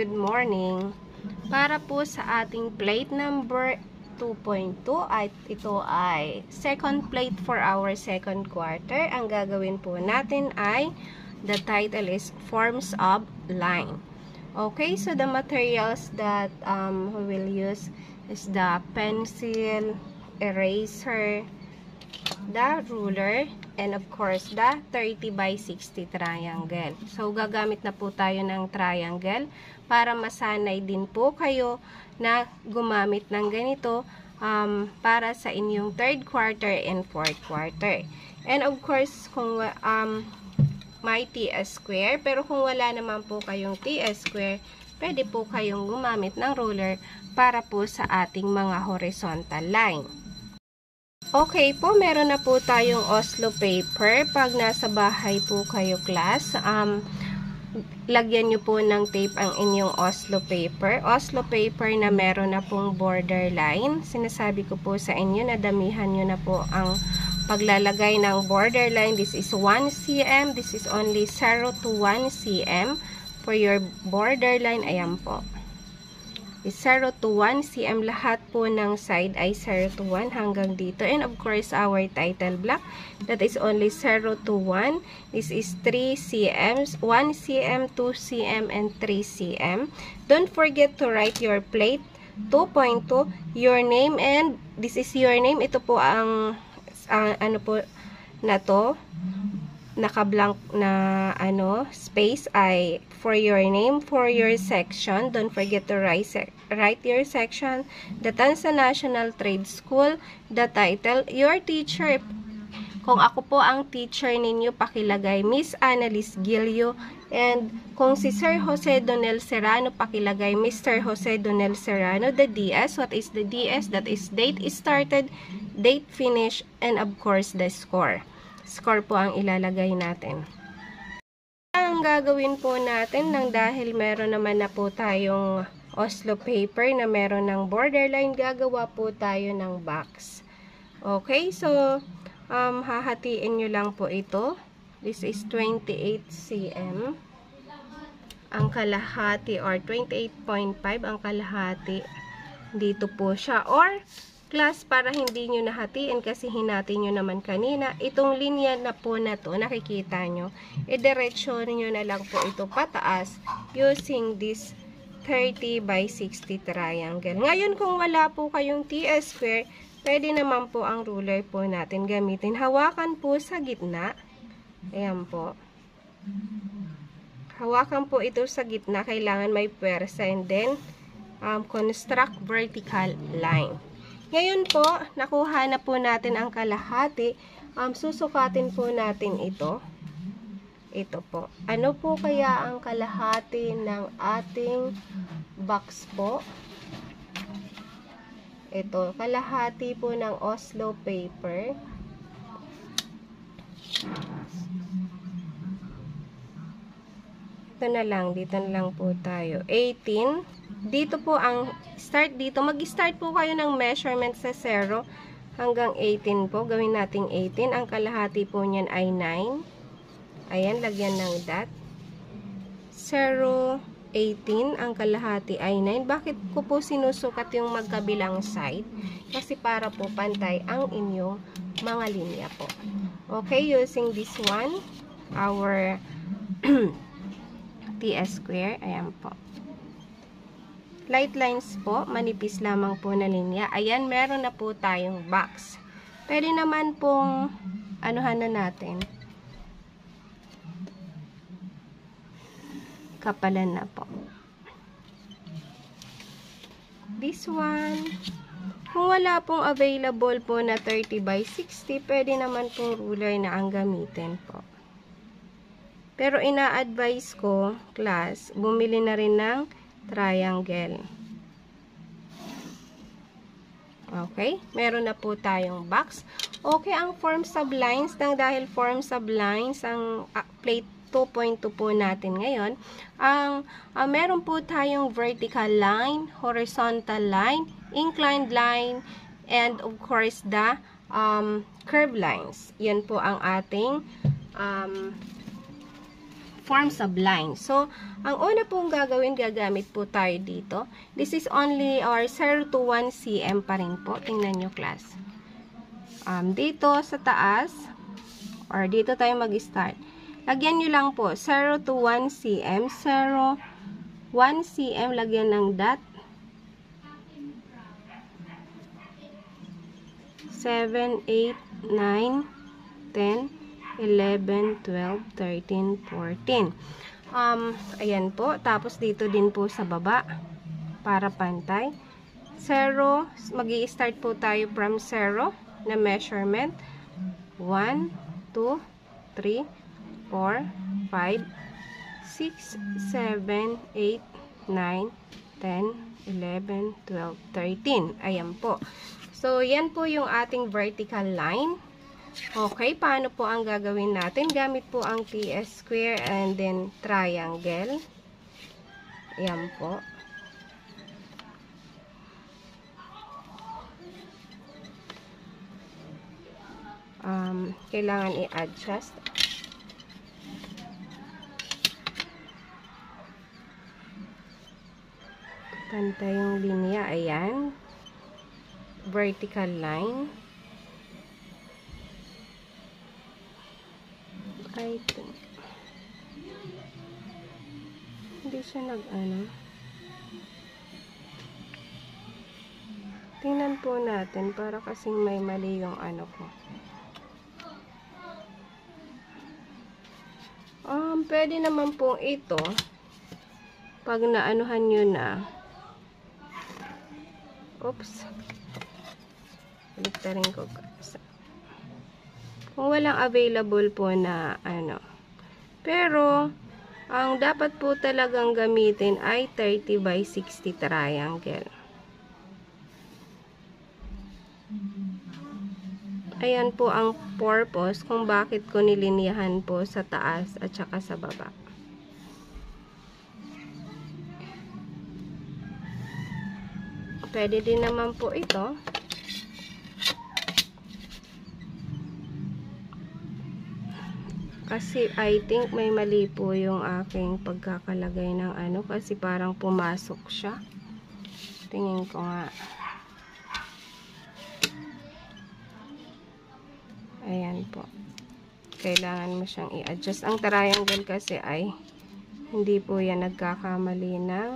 good morning. Para po sa ating plate number 2.2 at ito ay second plate for our second quarter. Ang gagawin po natin ay the title is Forms of Line. Okay, so the materials that we will use is the pencil, eraser, the ruler, and of course, the 30 by 60 triangle. So, gagamit na po tayo ng triangle para masanay din po kayo na gumamit ng ganito para sa inyong third quarter and fourth quarter. And of course, kung may TS square, pero kung wala naman po kayong TS square, pwede po kayong gumamit ng ruler para po sa ating mga horizontal line. Okay po, meron na po tayong Oslo paper. Pag nasa bahay po kayo, class, lagyan nyo po ng tape ang inyong Oslo paper. Oslo paper na meron na pong borderline. Sinasabi ko po sa inyo na damihan nyo na po ang paglalagay ng borderline. This is 1 cm. This is only 0 to 1 cm for your borderline. Ayan po. 0 to 1 cm. Lahat po ng side ay 0 to 1 hanggang dito. And of course, our title block, that is only 0 to 1. This is 3 cm, 1 cm, 2 cm, and 3 cm. Don't forget to write your plate 2.2, your name, and this is your name. Ito po ang, ano po na to, naka-blank na space ay for your name, for your section. Don't forget to write your section, the Tansa National Trade School, the title, your teacher. Kung ako po ang teacher ninyo, pakilagay Miss Annalise Gilio, and kung si Sir Jose Donel Serrano, pakilagay Mr. Jose Donel Serrano. The DS, what is the DS? That is date started, date finish, and of course the score. Score po ang ilalagay natin. Ang gagawin po natin nang dahil meron naman na po tayong Oslo paper na meron ng borderline, gagawa po tayo ng box. Okay, so hahatiin nyo lang po ito. This is 28 cm. Ang kalahati or 28.5 ang kalahati. Dito po siya. Or class, para hindi nyo nahatiin kasi hinati nyo naman kanina, itong linya na po na to, nakikita nyo, idiretso nyo na lang po ito pataas using this 30 by 60 triangle. Ngayon, kung wala po kayong TS square, pwede naman po ang ruler po natin gamitin. Hawakan po sa gitna. Ayan po. Hawakan po ito sa gitna. Kailangan may pwersa, and then construct vertical line. Ngayon po, nakuha na po natin ang kalahati. Susukatin po natin ito. Ito po. Ano po kaya ang kalahati ng ating box po? Ito, kalahati po ng Oslo paper. Ito na lang, dito na lang po tayo. 18. Dito po ang start dito. Mag-start po kayo ng measurement sa 0 hanggang 18 po. Gawin natin 18. Ang kalahati po niyan ay 9. Ayan, lagyan ng dot. 0, 18. Ang kalahati ay 9. Bakit ko po sinusukat yung magkabilang side? Kasi para po pantay ang inyong mga linya po. Okay, using this one, our TS square. Ayan po. Light lines po, manipis lamang po na linya. Ayan, meron na po tayong box. Pwede naman pong anuhan na natin. Kapalan na po. This one. Kung wala pong available po na 30 by 60, pwede naman pong ruler na ang gamitin po. Pero ina-advise ko, class, bumili na rin ng triangle. Okay, meron na po tayong box. Okay, ang forms of lines, dahil forms of lines ang plate 2.2 po natin ngayon. Meron po tayong vertical line, horizontal line, inclined line, and of course the curved lines. Yan po ang ating forms of line. So, ang una pong gagawin, gagamit po tayo dito. This is only or 0 to 1 cm pa rin po. Tingnan nyo, class. Dito sa taas, or dito tayo mag-start. Lagyan nyo lang po, 0 to 1 cm, 0, 1 cm, lagyan ng dot. 7, 8, 9, 10, 11, 12, 13, 14. Ayan po. Tapos dito din po sa baba para pantay. 0, magi-start po tayo from 0 na measurement. 1, 2, 3, 4, 5, 6, 7, 8, 9, 10, 11, 12, 13. Ayan po. So, yan po yung ating vertical line. Okay, paano po ang gagawin natin? Gamit po ang T-square and then triangle. Yan po. Kailangan i-adjust. Pantay yung linya. Ayan. Vertical line. I think. Hindi siya nag-ano. Tingnan po natin para kasing may mali yung ano ko. Pwede naman pong ito pag naanuhan nyo na. Oops. Baliktarin ko. Kung walang available po na ano. Pero, ang dapat po talagang gamitin ay 30 by 60 triangle. Ayan po ang purpose kung bakit ko niliniyahan po sa taas at saka sa baba. Pwede din naman po ito. Kasi I think may mali po yung aking pagkakalagay ng ano kasi parang pumasok siya. Tingin ko nga. Ayan po. Kailangan mo siyang i-adjust. Ang triangle kasi ay hindi po yan nagkakamali ng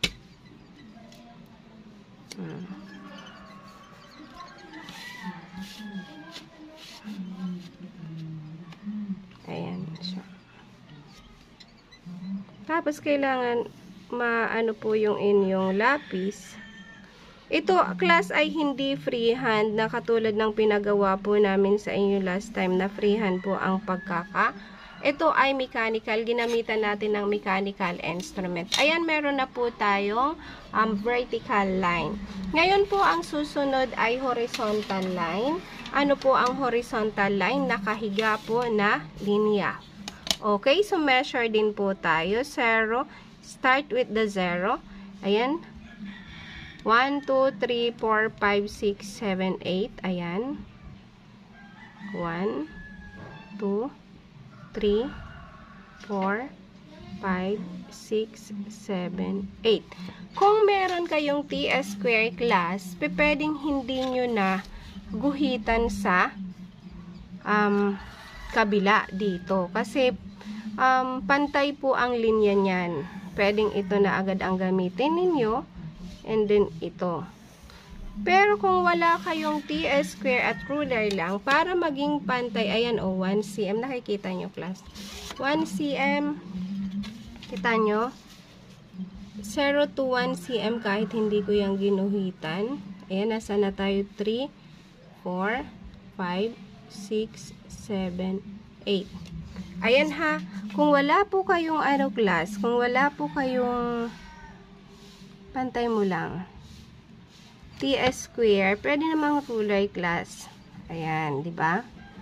ayan siya. Tapos kailangan maano po yung inyong lapis. Ito, class, ay hindi freehand na katulad ng pinagawa po namin sa inyo last time na freehand po ang pagkaka. Ito ay mechanical. Ginamitan natin ng mechanical instrument. Ayan, meron na po tayong vertical line. Ngayon po, ang susunod ay horizontal line. Ano po ang horizontal line? Nakahiga po na linya. Okay, so measure din po tayo. 0. Start with the 0. Ayan. 1, 2, 3, 4, 5, 6, 7, 8. Ayan. 1, 2, 3, 4, 5, 6, 7, 8. Kung meron kayong T-square class, pwedeng hindi nyo na guhitan sa kabila dito. Kasi pantay po ang linya niyan. Pwedeng ito na agad ang gamitin ninyo. And then ito. Pero kung wala kayong T-square at ruler lang, para maging pantay, ayan o, 1 cm. Nakikita nyo, class. 1 cm. Kita nyo? 0 to 1 cm kahit hindi ko yung ginuhitan. Ayan, nasa na tayo? 3, 4, 5, 6, 7, 8. Ayan ha. Kung wala po kayong ano, class, kung wala po kayong pantay mo lang T-square, pwede namang ruler, class. Ayan, di ba?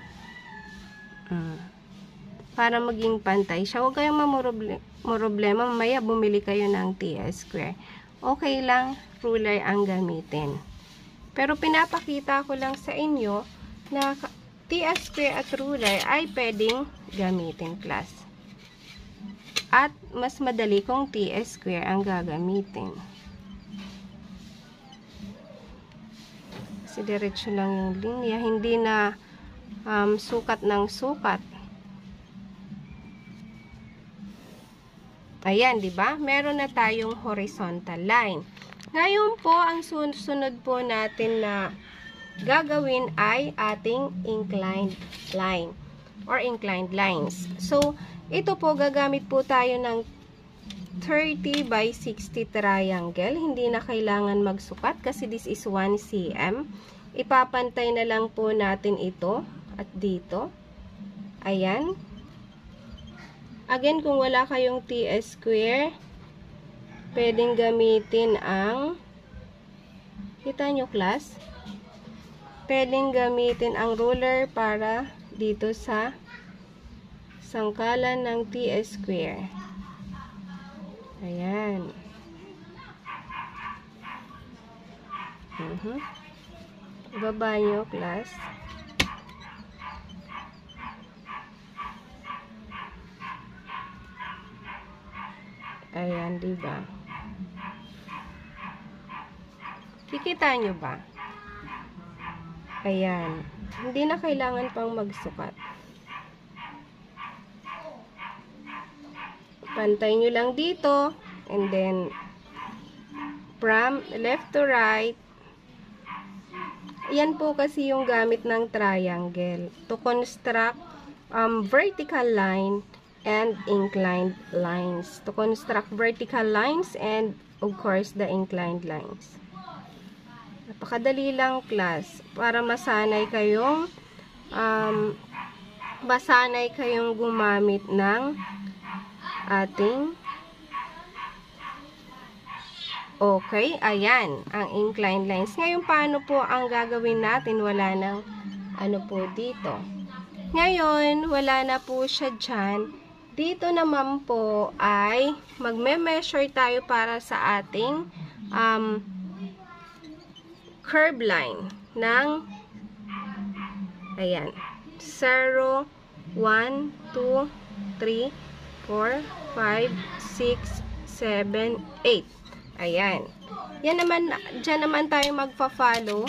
Para maging pantay siya. Huwag kayong problema. Mamaya bumili kayo ng T-square. Okay lang, ruler ang gamitin. Pero pinapakita ko lang sa inyo na T-square at ruler ay pwedeng gamitin, class. At mas madali kung t-square ang gagamitin. Kasi diretso lang yung linya, hindi na sukat ng sukat. Ayan, di ba? Meron na tayong horizontal line. Ngayon po, ang susunod po natin na gagawin ay ating inclined line or inclined lines. So, ito po, gagamit po tayo ng 30 by 60 triangle. Hindi na kailangan magsukat kasi this is 1 cm. Ipapantay na lang po natin ito at dito. Ayan. Again, kung wala kayong t-square, pwedeng gamitin ang, kita nyo class? Pwedeng gamitin ang ruler para dito sa sangkalan ng t-square. Ayan. Baba nyo, class. Ayan, diba? Kikita nyo ba? Ayan. Hindi na kailangan pang magsukat. Pantay nyo lang dito. And then, from left to right. Yan po kasi yung gamit ng triangle. To construct vertical line and inclined lines. To construct vertical lines and of course the inclined lines. Napakadali lang class para masanay kayong gumamit ng ating okay, ayan ang inclined lines. Ngayon paano po ang gagawin natin? Wala nang ano po dito. Ngayon wala na po siya dyan. Dito naman po ay magme-measure tayo para sa ating curve line ng ayan 0, 1, 2, 3, 4, 5, 6, 7, 8. Ayan. Yan naman, dyan naman tayo magpa-follow.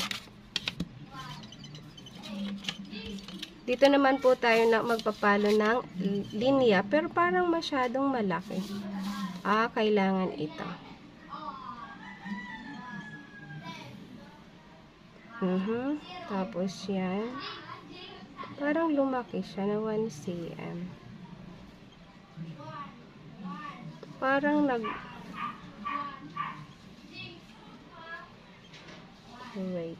Dito naman po tayo na magpapalo ng linya, pero parang masyadong malaki. Kailangan ito. Tapos yan. Parang lumaki siya na 1 cm. Parang wait.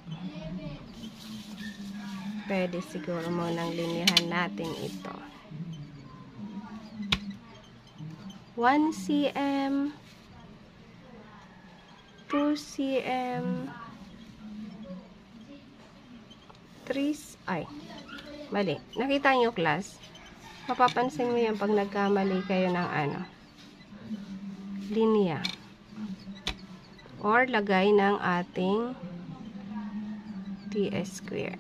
Pwede siguro munang linyahan natin ito. 1 cm, 2 cm, 3, mali. Nakita nyo class? Mapapansin mo yan pag nagkamali kayo ng linya. Or lagay ng ating t-square.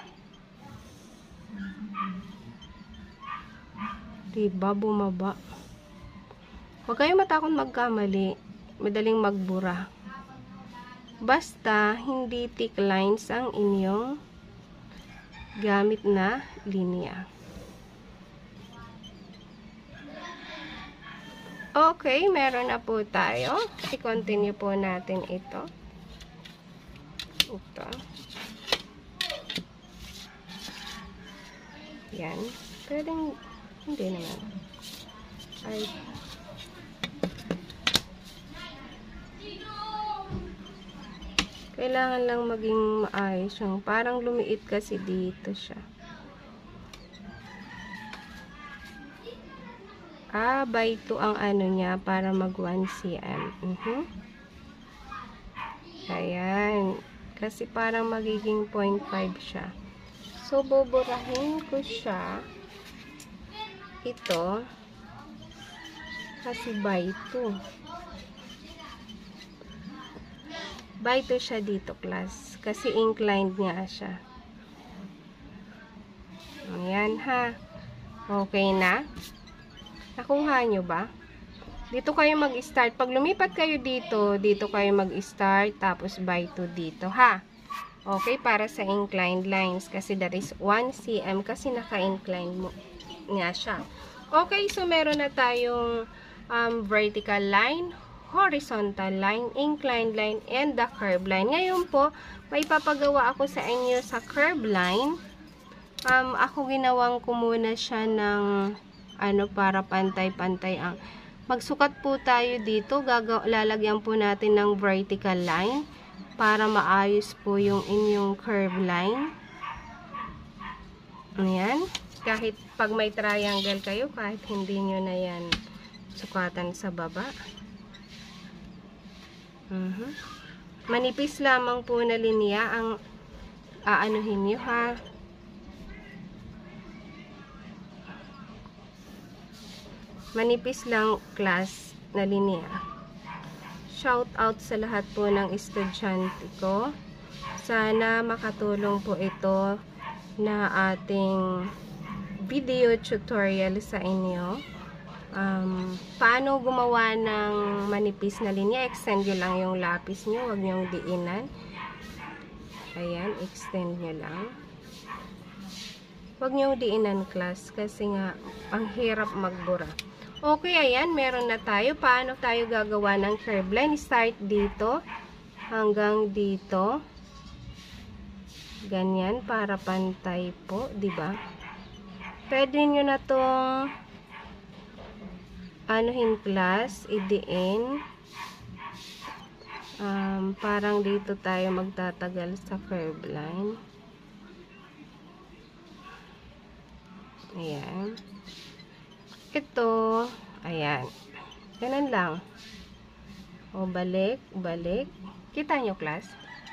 Diba, bumaba. Huwag kayong matakot magkamali. Madaling magbura. Basta, hindi thick lines ang inyong gamit na linya. Okay, meron na po tayo. I-continue po natin ito. Ito. Yan. Pwedeng hindi naman. Kailangan lang maging maayos yung parang lumiit kasi dito siya. By 2 ang niya para mag 1 cm. Ayan. Kasi parang magiging 0.5 siya. So, buburahin ko siya. Ito. Kasi by 2. By 2 siya dito, class. Kasi inclined nga siya. Ayan, ha. Okay na. Nakuha nyo ba? Dito kayo mag-start. Pag lumipat kayo dito, dito kayo mag-start, tapos by 2 dito, ha? Okay, para sa inclined lines. Kasi that is 1 cm kasi naka-incline mo niya siya. Okay, so meron na tayong vertical line, horizontal line, inclined line, and the curve line. Ngayon po, may papagawa ako sa inyo sa curve line. Ako ginawang ko muna siya ng para pantay-pantay ang magsukat po tayo dito. Lalagyan po natin ng vertical line para maayos po yung inyong curve line. Ayan. Kahit pag may triangle kayo, kahit hindi nyo na yan sukatan sa baba. Manipis lamang po na linya ang aanuhin nyo, ha. Manipis lang, class, na linya. Shout out sa lahat po ng estudyante ko. Sana makatulong po ito na ating video tutorial sa inyo. Paano gumawa ng manipis na linya? Extend nyo lang yung lapis nyo. Huwag nyo diinan. Ayan, extend nyo lang. Huwag nyo diinan, class. Kasi nga, ang hirap magbura. Okay, ayan, meron na tayo. Paano tayo gagawa ng curve line? Start dito hanggang dito. Ganyan, para pantay po, di ba? Pwede nyo na tong anuhin, class, idiin. Parang dito tayo magtatagal sa curve line. Ayan. Ito, ayan. Ganun lang. O, balik, balik. Kita nyo, class?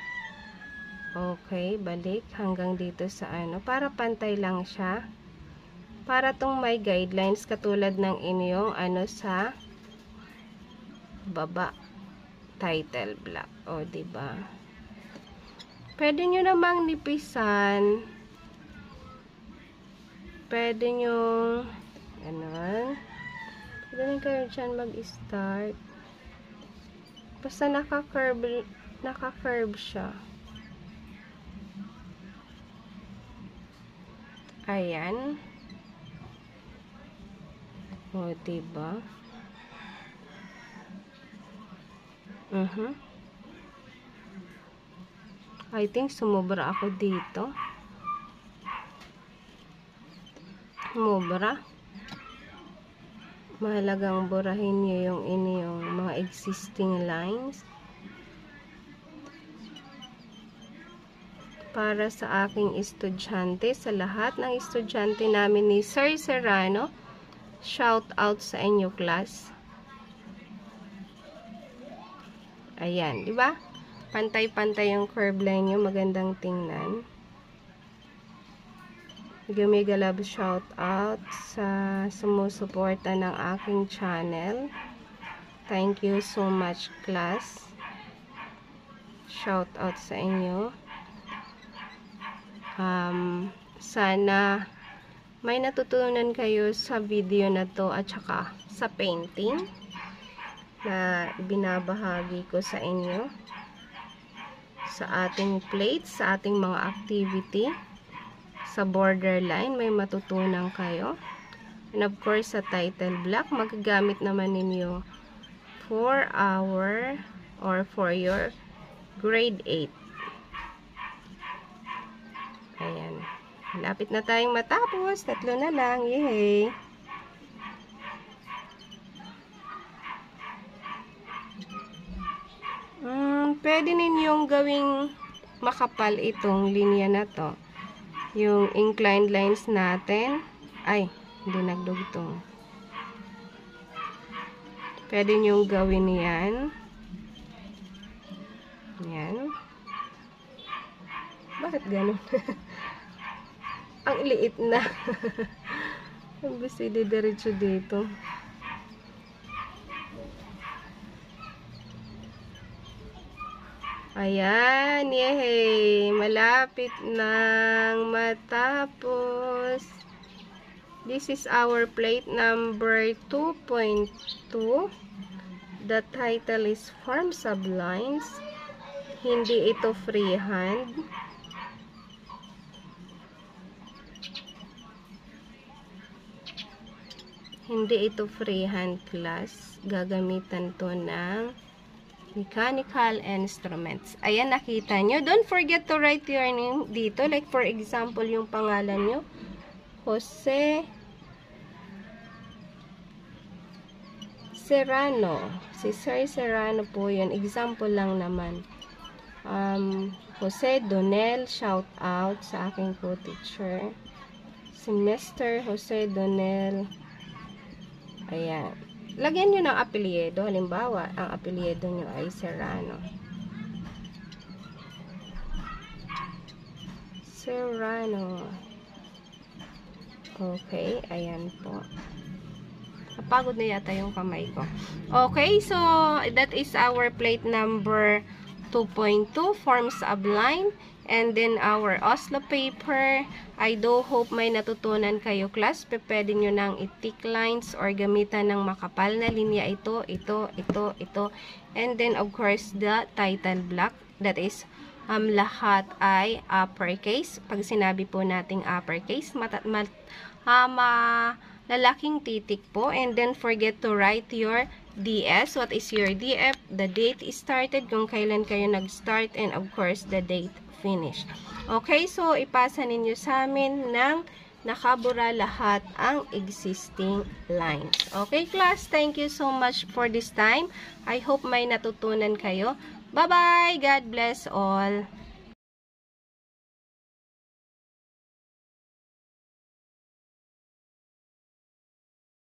Okay, balik hanggang dito sa para pantay lang siya. Para tong may guidelines katulad ng inyong sa baba. Title block. O, diba? Pwede nyo namang nipisan. Pwede nyo ganun. Pwede na kayo dyan mag-start. Basta naka-curve siya. Ayan. O, diba? I think sumubra ako dito. Sumubra. Mahalagang burahin nyo yung inyong mga existing lines. Para sa aking estudyante, sa lahat ng estudyante namin ni Sir Serrano, shout out sa inyo, class. Ayan, di ba? Pantay-pantay yung curve line nyo, magandang tingnan. Mega love shout out sa sumusuporta ng aking channel. Thank you so much, class. Shout out sa inyo. Sana may natutunan kayo sa video na to at saka sa painting na binabahagi ko sa inyo sa ating plates, sa ating mga activity. Sa borderline, may matutunan kayo. And of course, sa title block, magagamit naman ninyo for our or for your grade 8. Ayan. Malapit na tayong matapos. 3 na lang. Yay! Pwede ninyong gawing makapal itong linya na to. Yung inclined lines natin. Ay, hindi nagdugtong. Pwede nyong gawin yan. Yan. Bakit ganun? Ang liit na. Ang gusto didiretso dito. Ayan, yehey! Malapit nang matapos. This is our plate number 2.2. The title is Form Sublines. Hindi ito freehand. Hindi ito freehand class. Gagamitan to ng mechanical instruments. Ayan, nakita nyo. Don't forget to write your name dito. Like for example, yung pangalan nyo. Jose Serrano. Si Sir Serrano po yun. Example lang naman. Jose Donel, shout out sa aking co-teacher. Si Mr. Jose Donel. Ayan. Lagyan nyo ng apelyido. Halimbawa, ang apelyido nyo ay Serrano. Serrano. Okay, ayan po. Napagod na yata yung kamay ko. Okay, so that is our plate number 2.2, Form Subline. And then our Oslo paper. I do hope may natutunan kayo, class. Pwede nyo nang i-tick lines or gamitan ng makapal na linya ito. And then of course the title block. That is lahat ay uppercase. Pag sinabi po nating uppercase, lalaking titik po. And then forget to write your DS. What is your DF? The date started, kung kailan kayo nag-start, and of course the date finish. Okay, so ipasa ninyo sa amin ng nakabura lahat ang existing lines. Okay, class, thank you so much for this time. I hope may natutunan kayo. Bye-bye! God bless all!